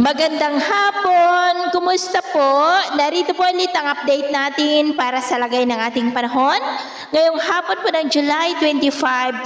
Magandang hapon! Kumusta po? Narito po ulit ang update natin para sa lagay ng ating panahon. Ngayong hapon po ng July 25,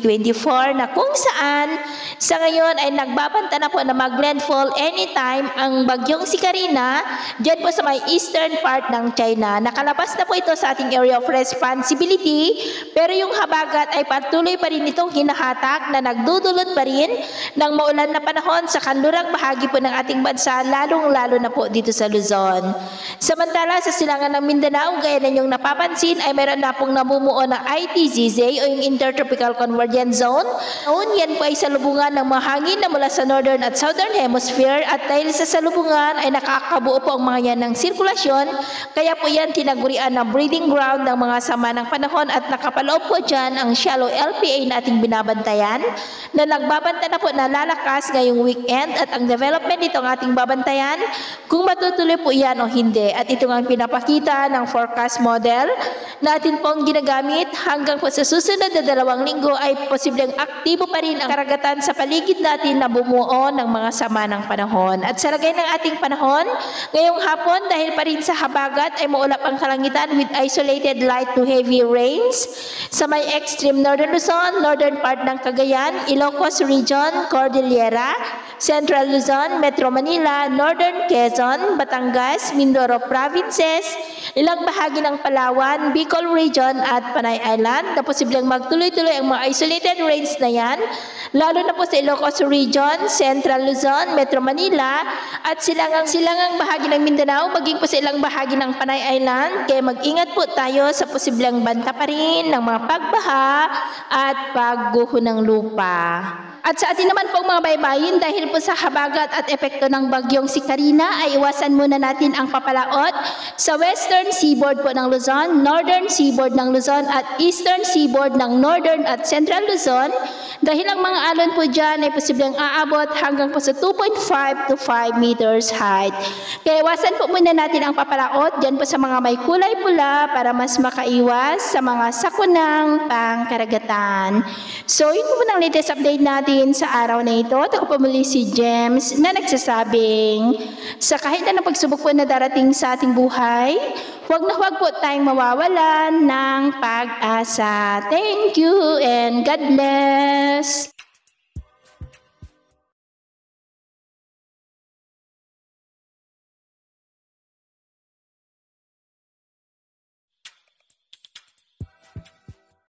2024 na kung saan sa ngayon ay nagbabanta na po na mag-landfall anytime ang bagyong si Carina dyan po sa may eastern part ng China. Nakalabas na po ito sa ating area of responsibility pero yung habagat ay patuloy pa rin itong hinahatak na nagdudulot pa rin ng maulan na panahon sa kanlurang bahagi po ng ating bansa, lalong-lalo na po dito sa Luzon. Samantala, sa silangan ng Mindanao, gaya na yung napapansin, ay meron na pong namumuo ng ITZZ o yung Intertropical Convergence Zone. Noon, yan po ay salubungan ng mga hangin na mula sa Northern at Southern Hemisphere at dahil sa salubungan ay nakakabuo po ang mga yan ng sirkulasyon, kaya po yan tinagurian ng breeding ground ng mga sama ng panahon at nakapaloob po dyan ang shallow LPA na ating binabantayan na nagbabanta na po na lalakas ngayong weekend at ang development ito ang ating babantayan kung matutuloy po yan o hindi. At ito ang pinapakita ng forecast model na atin pong ginagamit hanggang po sa susunod na 2 linggo ay posibleng aktibo pa rin ang karagatan sa paligid natin na bumuo ng mga sama ng panahon. At sa lagay ng ating panahon, ngayong hapon dahil pa rin sa habagat ay maulap ang kalangitan with isolated light to heavy rains sa may extreme northern Luzon, northern part ng Cagayan, Ilocos Region, Cordillera, Central Luzon, Metro Manila, Northern Quezon, Batangas, Mindoro Provinces, ilang bahagi ng Palawan, Bicol Region at Panay Island na posibleng magtuloy-tuloy ang mga isolated rains na yan, lalo na po sa Ilocos Region, Central Luzon, Metro Manila at silangang bahagi ng Mindanao, maging po sa ilang bahagi ng Panay Island. Kaya mag-ingat po tayo sa posibleng banta pa rin ng mga pagbaha at pagguho ng lupa. At sa atin naman pong mga baybayin, dahil po sa habagat at epekto ng bagyong si Carina, ay iwasan muna natin ang papalaot sa western seaboard po ng Luzon, northern seaboard ng Luzon at eastern seaboard ng northern at central Luzon dahil ang mga alon po dyan ay posibleng aabot hanggang po sa 2.5 to 5 meters height. Kaya iwasan po muna natin ang papalaot dyan po sa mga may kulay pula para mas makaiwas sa mga sakunang pangkaragatan. So yun po ang latest update natin sa araw na ito. At ako po muli si James na nagsasabing sa kahit na pagsubok po na darating sa ating buhay, huwag po tayong mawawalan ng pag-asa. Thank you and God bless!